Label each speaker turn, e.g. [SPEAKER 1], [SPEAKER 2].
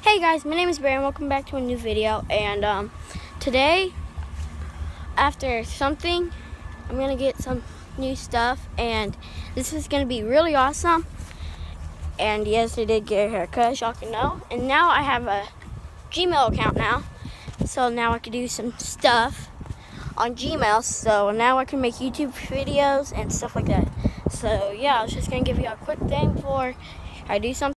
[SPEAKER 1] Hey guys, my name is Bradon. Welcome back to a new video. And today, after something, I'm gonna get some new stuff, and this is gonna be really awesome. And yes, I did get a haircut, as y'all can know. And now I have a Gmail account now, so now I can do some stuff on Gmail. So now I can make YouTube videos and stuff like that. So yeah, I was just gonna give you a quick thing before I do something.